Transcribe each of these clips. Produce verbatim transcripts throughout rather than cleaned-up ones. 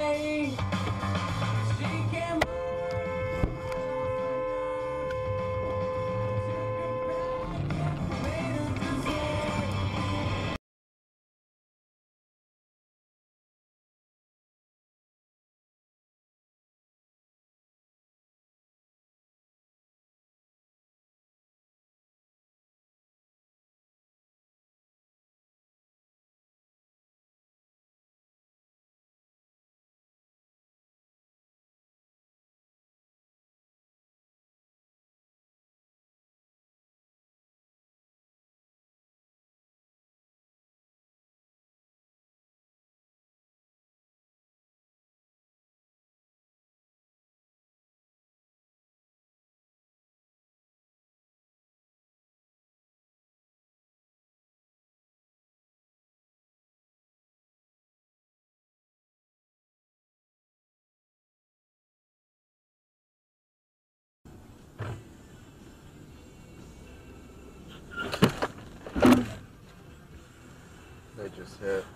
They just hit.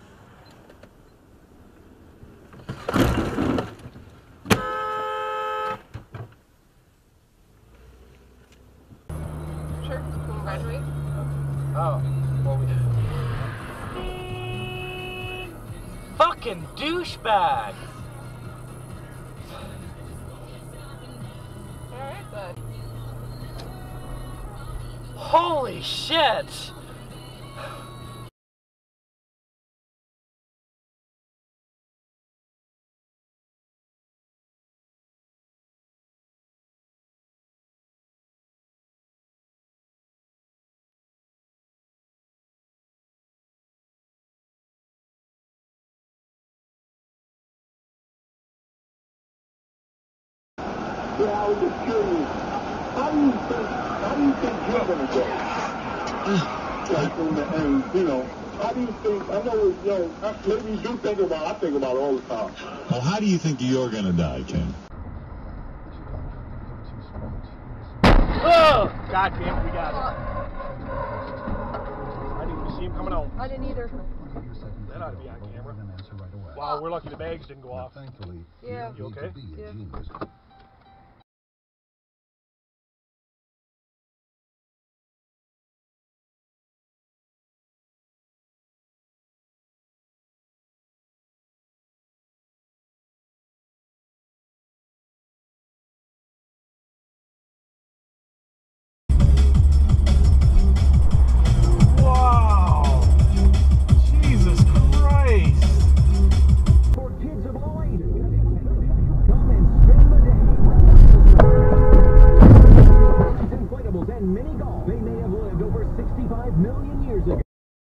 Sure. You want to graduate? Oh, well we Fucking douchebag! Alright, bud. Holy shit! Yeah, I was just curious. How do you think, how do you think you're going to go? Like, in the, and, you know, how do you think, I know, you know, maybe you do think about, I think about it all the time. Well, how do you think you're going to die, Ken? Oh! God damn it, we got it. I didn't even see him coming out. I didn't either. That ought to be on camera. Wow, we're lucky the bags didn't go off. Yeah. You okay? Yeah. Wow! Jesus Christ! For kids of all ages, come and spend the day. Inflatables and mini golf. They may have lived over sixty-five million years ago.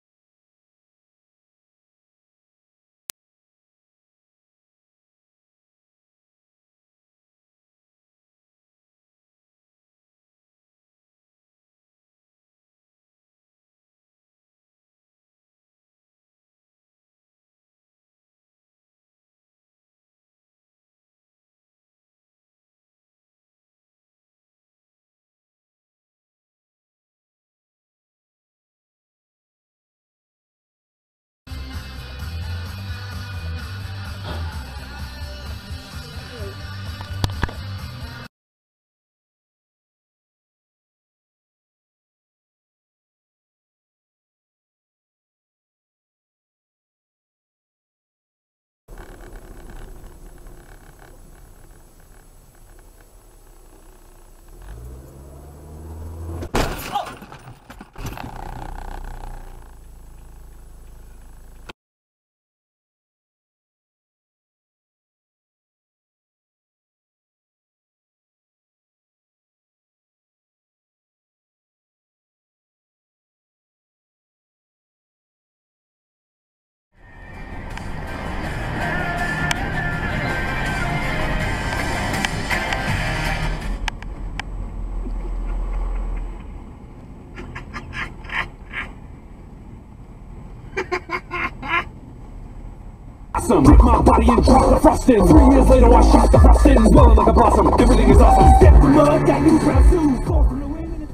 Awesome. Dip my body in chocolate frosting. Three years later, I shot the frosting. Blowing like a blossom. Everything is awesome. Step the mud, got new brown shoes. Fall from the wind and it's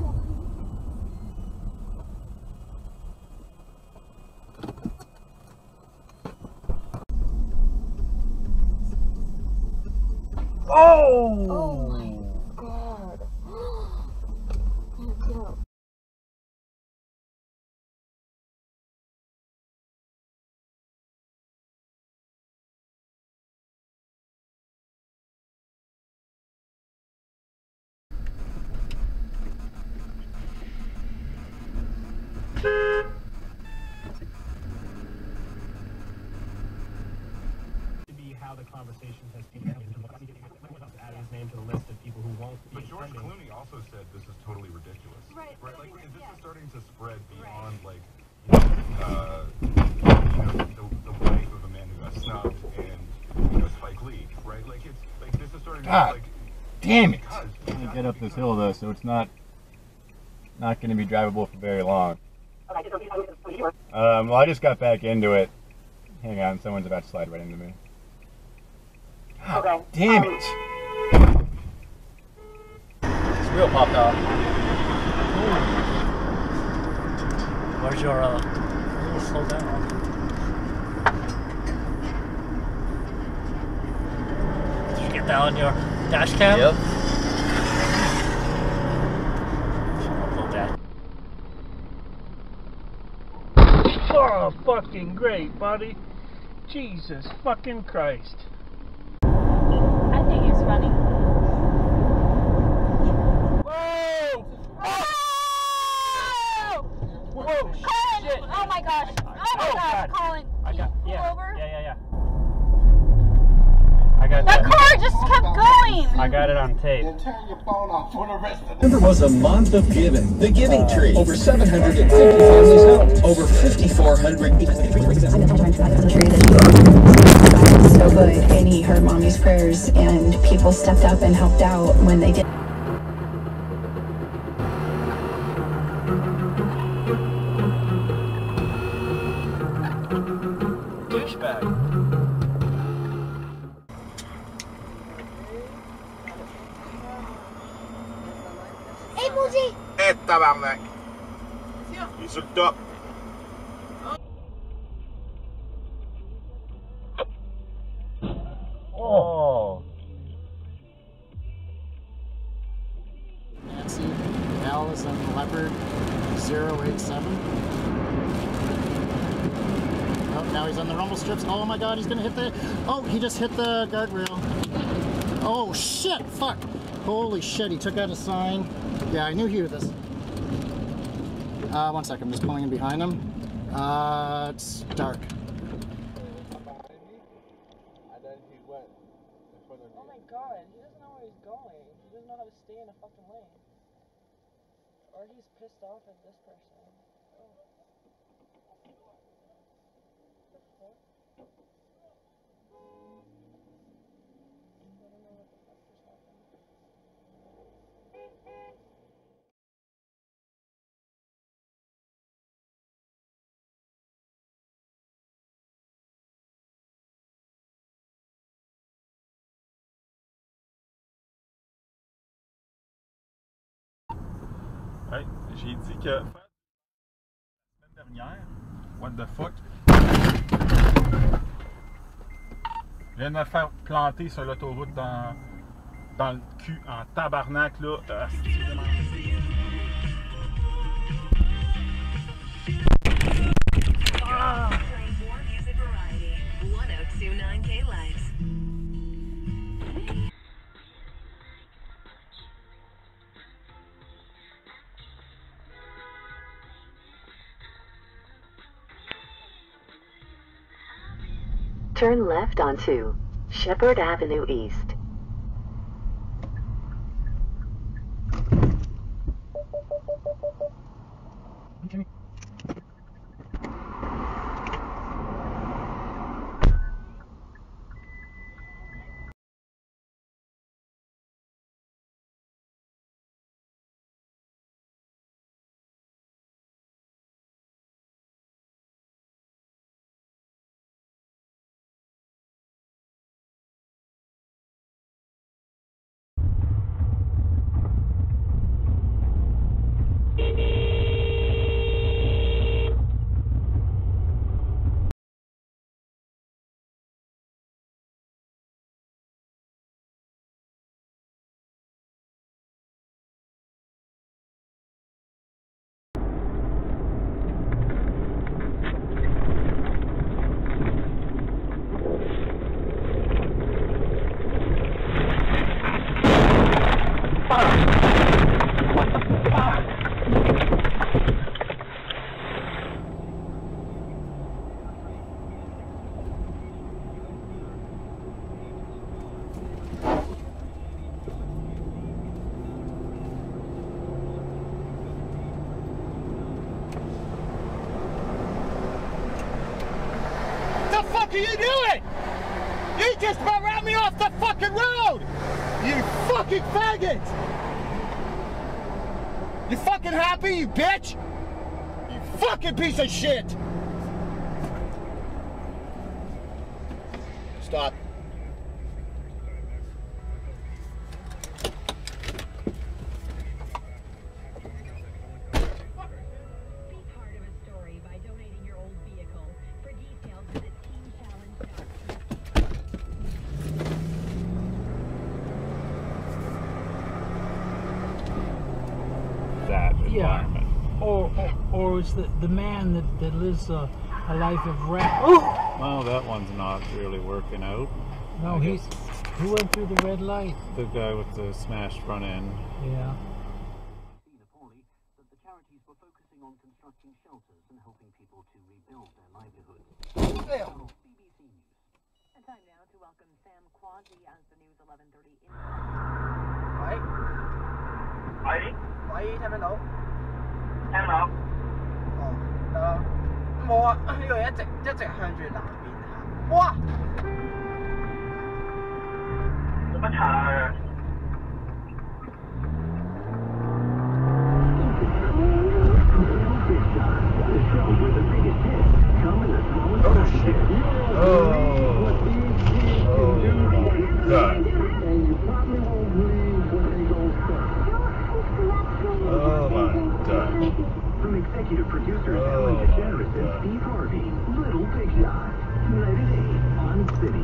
Oh! Oh my god. Get out. To be how the conversation has been. Add his name to the list of people who won't be. But George Clooney also said this is totally ridiculous. Right. Right. Like this is starting to spread beyond like you know, uh, you know the, the wife of a man who got snubbed and you know Spike Lee. Right. Like it's like this is starting to God like. Damn it! Because, I'm gonna get up this hill though, so it's not not gonna be drivable for very long. Um, well, I just got back into it. Hang on, someone's about to slide right into me. God okay. Damn it! This wheel popped off. Where's your, uh, slow down. Did you get that on your dash cam? Yep. Oh, fucking great, buddy. Jesus fucking Christ. I think he's funny. Whoa! Oh! Whoa! Colin! Shit! Oh my gosh! Oh my Oh, gosh, God. Colin! I Can got, you pull yeah, over? yeah, yeah, yeah. I got That that. car just kept going! I got it on tape. Turn your phone off for the rest of the November was a month of giving. The Giving Tree. Over seven hundred fifty families helped. Over fifty-four hundred. So good, and he heard mommy's prayers, and people stepped up and helped out when they did. Douchebag. Hey, Bougie! Eh, tabarnak! Il est sur le top. Oh! Nancy, Alice and Leopard zero eight seven. Oh, now he's on the rumble strips. Oh my god, he's gonna hit the... Oh, he just hit the guardrail. Oh shit, fuck. Holy shit, he took out a sign. Yeah, I knew he was this. Uh, one second, I'm just pulling in behind him. Uh, it's dark. Oh my god, he doesn't know where he's going. He doesn't know how to stay in a fucking lane. Or he's pissed off at this person. Ouais, j'ai dit que la semaine dernière, what the fuck, je viens de me faire planter sur l'autoroute dans, dans le cul en tabarnak là. Euh, ah! Turn left onto Shepherd Avenue East. fuck are you doing? You just about ran me off the fucking road! You fucking faggot! You fucking happy, you bitch? You fucking piece of shit! Stop. That Yeah. environment. Or, or, or is the, the man that, that lives a, a life of rap. Oh! Well, that one's not really working out. No, I he's. guess Who went through the red light? the guy with the smashed front end. Yeah. The charities were focusing on constructing shelters and helping people to rebuild their livelihoods. B B C News. And time now to welcome Sam Quadri as the News eleven thirty in. 喂喂喂，聽唔聽到？ 聽到。 哦，得啦。冇啊，呢個一直一直向住南邊行。哇！ 做乜柒？ From executive producers Ellen DeGeneres and Steve Harvey, Little Big Shot, United eight on City.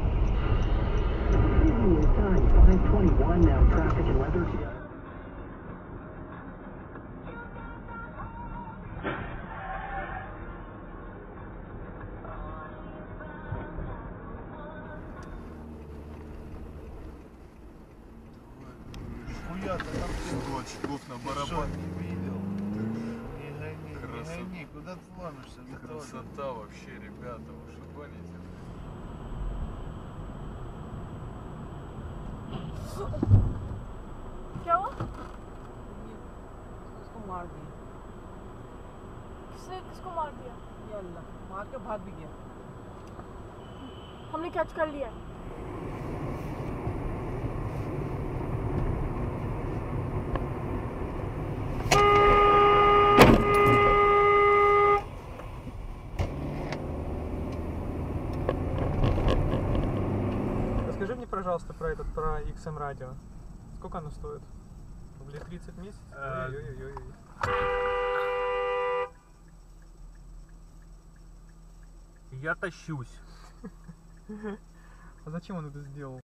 Evening time, five twenty-one, now traffic and weather together. Хуя-то там сто очков на барабан. Не видел. Не гони, не гони, куда ты ломишься? Красота вообще, ребята, вы что гоните? क्या हुआ? उसको मार दिया। किसने किसको मार दिया? ये अल्लाह, मार के भाग भी गया। हमने कैच कर लिया। Расскажи мне, пожалуйста, про этот, про икс эм радио. Сколько оно стоит? Рублей тридцать в месяц? Ой-ой-ой-ой. Я тащусь. А зачем он это сделал?